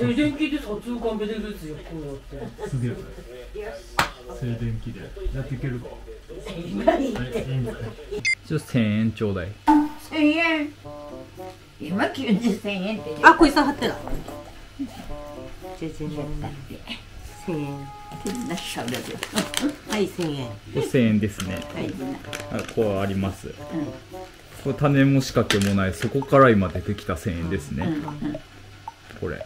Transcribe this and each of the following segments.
静電気で撮影完璧ですよ、こうやって。 すげえ。静電気でやっていけるか。ちょっと1000円ちょうだい。 1000円。今急に1000円って。 あ、こいさはってら。 1000円だって。1000円。はい、1000円。 1000円ですね。 はい。 こうあります。これ種も仕掛けもない、そこから今出てきた1000円ですね。これ。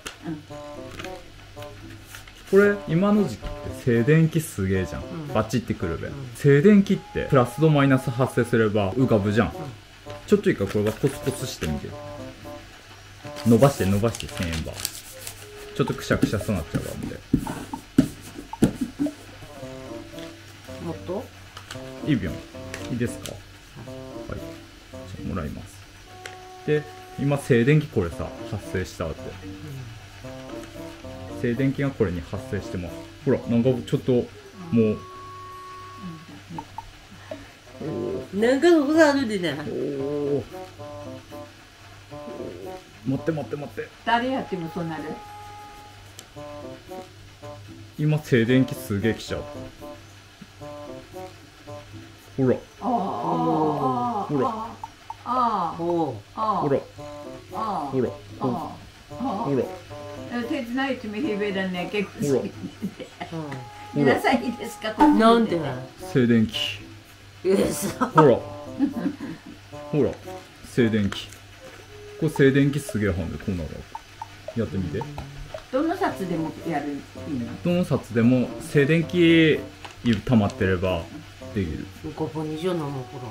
これ今の時期って静電気すげえじゃん、バチってくるべ、静電気ってプラスとマイナス発生すれば浮かぶじゃん、ちょっといいかこれはコツコツしてみて、伸ばして伸ばして1000円バーちょっとくしゃくしゃそうなっちゃうわんで、 もっといいびょんいいですか、はい、じゃあもらいます。で今静電気これさ発生したわけ、静電気がこれに発生してます。ほらなんかちょっともうなんかのことあるでね。 お待って待って待って、 誰やってもそうなる。 今静電気すげえ来ちゃう。ほらほらほらほらほら手伝いてみへべだね、結構好き。 ほら皆さんいいですか。 なんで静電気ほらほら静電気、これ静電気すげえはんでこうなるわけ。やってみて。 どの札でもやるいいの。 どの札でも静電気溜まってればできる。 5本以上飲むほら。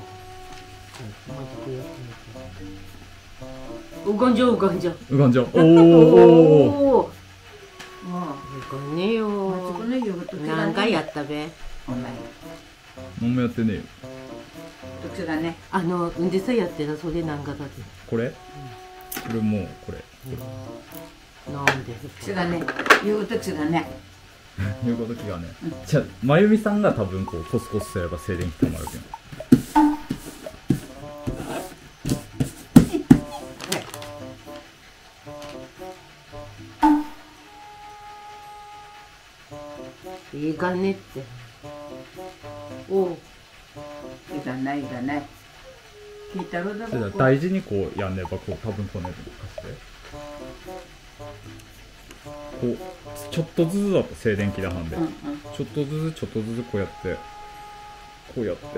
浮かんじゃう浮かんじゃう浮かんじゃう。おお。 浮かんねえよ。何回やったべ。 何もやってねえよ。 特殊だね。 うんでさやってな、それ何回だって。 これ？これもうこれ。 なんで？ 特殊だね。言う特殊だね。 言うこと気がね。じゃあまゆみさんが多分こうコスコスすれば静電気溜まるけど。 いいかねって。おう。 いかないいかない。聞いたろだ。 大事にこうやんねばこう多分こねるかして。こうちょっとずつだと静電気だはんで、ちょっとずつちょっとずつこうやってこうやって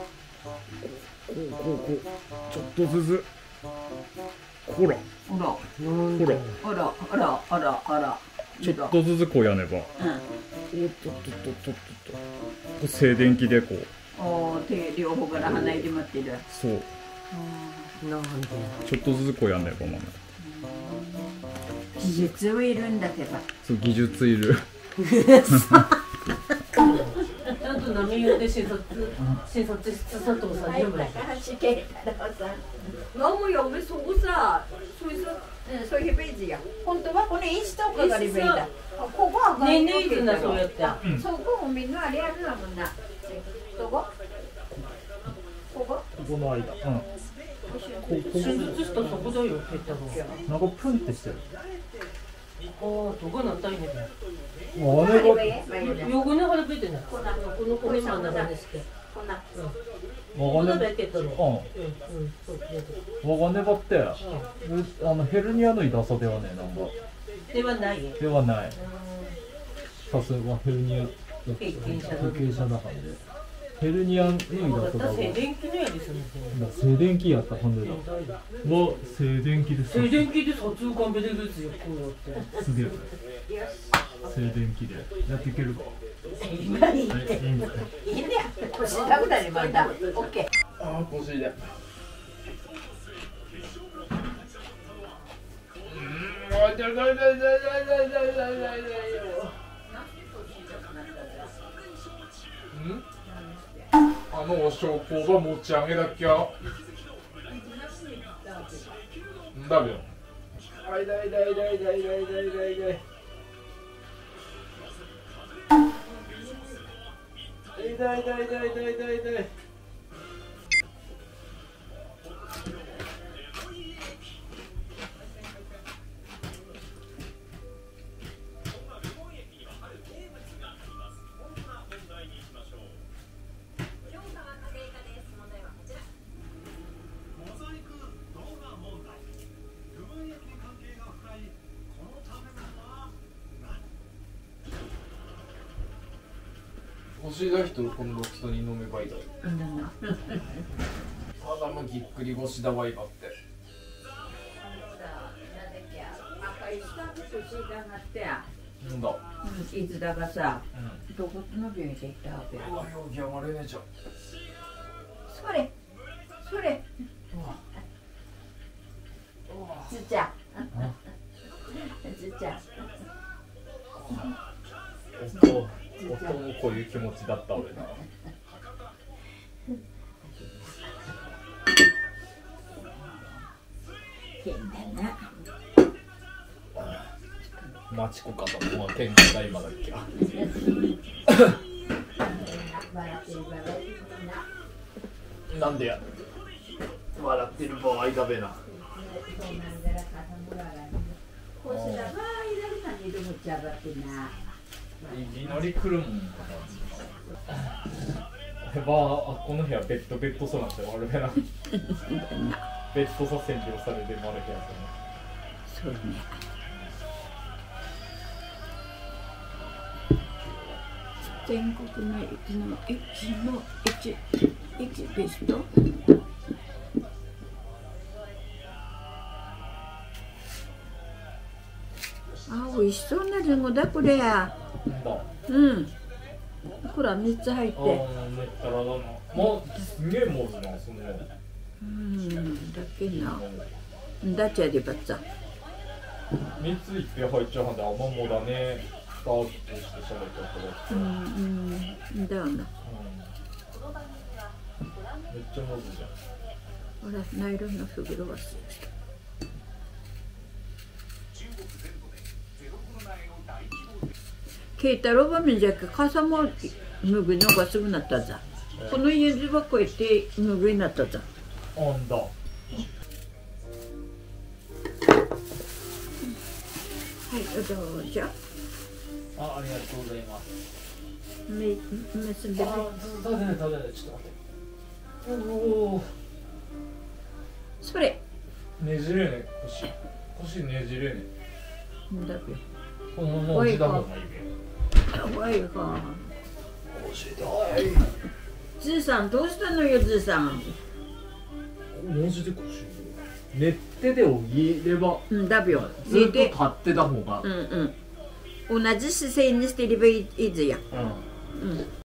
こうちょっとずつほらほらほらほらほらほらほらちょっとずつこうやねば、おっとっとっとっとっと静電気でこう、 手両方から離れて待ってる。 そう、 なんでちょっとずつこうやんねばまだ技術をいるんだけど。 そう技術いるちゃんと波打って診察室佐藤さん読むね。 너무 여기 속옷아そういうページや。本当はこのインストーカーがあればいいんだ。ここはねえねえってなそうやって。 そこもみんなあれやるだもんな。どこ？ここ？ ここの間、 手術したそこだよ、ペッタの。 なんかプンってしてる。 どこなったいね。 もうね横に腹ペってない。この骨真ん中にして。 こんな。 わがねばってヘルニアの痛さではね、なんかではない。 ではない。さすがヘルニア経験者だからね。ヘルニアの痛さだ。 静電気のやですね。 静電気やったはんでだ。もう静電気です。 静電気で撮影完璧ですよ、こうやって。 すげえ。静電気でやっていけるか。 今いいっていいんだよ。腰痛くなりました。オッケー。 ああ腰痛い。お証拠は持ち上げなきゃ。んだべよ。あいだいだいだいだいだいだいだいだい。痛い痛い痛い痛い痛い痛い。 腰が人今度人に飲めばいいだろ。ただもぎっくり腰だわいがって。 赤いスタンプと診断があってや。 なんだ。 いつだかさ、どこの病院で行ったわけ。 うわ、ようぎ上がれねえじゃん。 それ、それ。つーちゃん。つーちゃん。 音もこういう気持ちだった俺な。 変だな。 マチコかと思う喧嘩だ今だっけ。なんでや。笑ってる場合だべな。いきなり来るもん。この部屋ベッドそうなんて悪べな。ベッドさ占領されて丸部屋そうね。全国の駅ベスト。あ、美味しそうなリンゴだこれや。うん。ほら3つ入って。 ああ、めったらだな。まあ、すげえもずな、その。 だけな。だっちゃでばっさ。 3ついっぺん入っちゃうんで、あんまもだね。スタートしてしゃべったけど。 だよな。 めっちゃもずじゃん。 ほら、ナイロンの袋はす。ケイタロバミンじゃけ傘も脱ぐのがすぐなったざ。この家ばっこ行って脱ぐになったざ。 あんだ。 はい、どうぞ。 ありがとうございます。 結んでる。 食べない、ちょっと待って。おお。 それ。 ねじれね、腰ねじれね。 だべ。 このまま押しだもんがいいべ。 わいか。 押したい。 ずーさんどうしたのよずーさん。 マジで腰。寝てで起きれば。 だべよ。 ずっと立ってた方が。 同じ姿勢にしてればいいぜや。